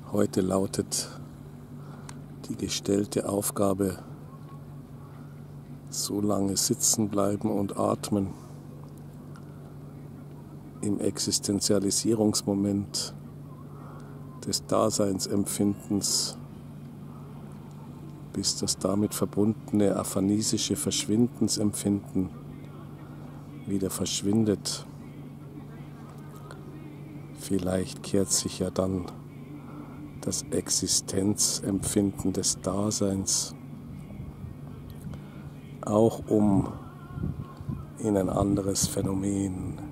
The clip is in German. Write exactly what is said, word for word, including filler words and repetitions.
Heute lautet die gestellte Aufgabe: so lange sitzen bleiben und atmen im Existenzialisierungsmoment des Daseinsempfindens, bis das damit verbundene aphanisische Verschwindensempfinden wieder verschwindet. Vielleicht kehrt sich ja dann das Existenzempfinden des Daseins auch um in ein anderes Phänomen.